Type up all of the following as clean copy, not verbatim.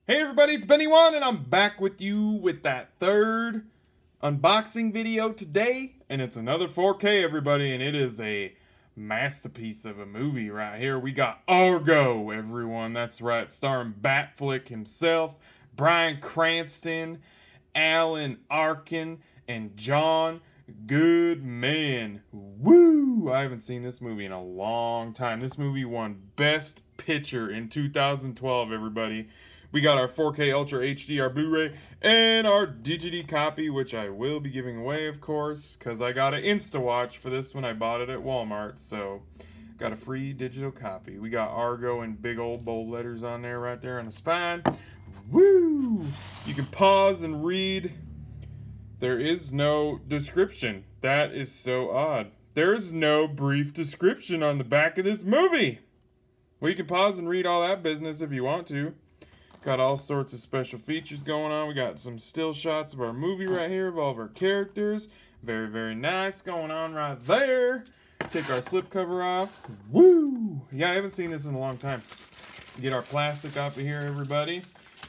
Hey everybody, it's Benny One, and I'm back with you with that third unboxing video today, and it's another 4K, everybody, and it is a masterpiece of a movie right here. We got Argo, everyone. That's right, starring Batfleck himself, Bryan Cranston, Alan Arkin, and John Goodman. Woo! I haven't seen this movie in a long time. This movie won Best Picture in 2012, everybody. We got our 4K Ultra HD, our Blu-ray, and our DGD copy, which I will be giving away, of course, because I got an InstaWatch for this one. I bought it at Walmart, so got a free digital copy. We got Argo in big old bold letters on there, right there on the spine. Woo! You can pause and read. There is no description. That is so odd. There is no brief description on the back of this movie. Well, you can pause and read all that business if you want to. Got all sorts of special features going on. We got some still shots of our movie right here of all of our characters. Very, very nice going on right there. Take our slipcover off. Woo! Yeah, I haven't seen this in a long time. Get our plastic off of here, everybody.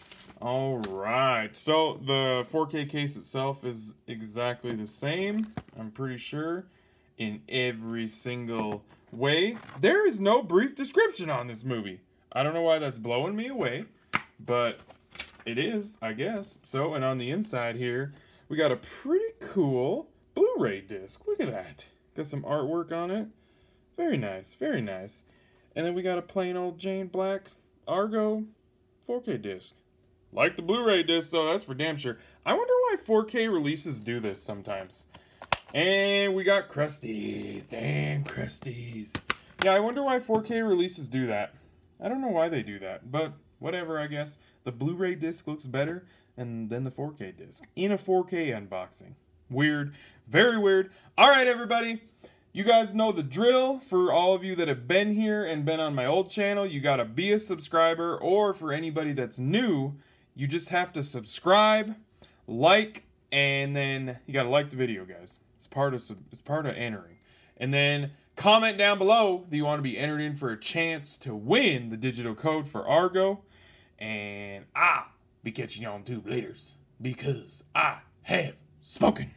Alright, so the 4K case itself is exactly the same, I'm pretty sure, in every single way. There is no brief description on this movie. I don't know why that's blowing me away, but it is, I guess. So, and on the inside here, we got a pretty cool Blu-ray disc. Look at that. Got some artwork on it. Very nice, very nice. And then we got a plain old Jane Black Argo 4K disc. Like the Blu-ray disc, though, that's for damn sure. I wonder why 4K releases do this sometimes. And we got Crusties. Damn Crusties. Yeah, I wonder why 4K releases do that. I don't know why they do that, but whatever, I guess. The Blu-ray disc looks better than the 4K disc in a 4K unboxing. Weird. Very weird. All right, everybody. You guys know the drill. For all of you that have been here and been on my old channel, you got to be a subscriber, or for anybody that's new, you just have to subscribe, like, and then you got to like the video, guys. It's part of entering. And then comment down below that you want to be entered in for a chance to win the digital code for Argo. And I'll be catching you on tube laters, because I have spoken.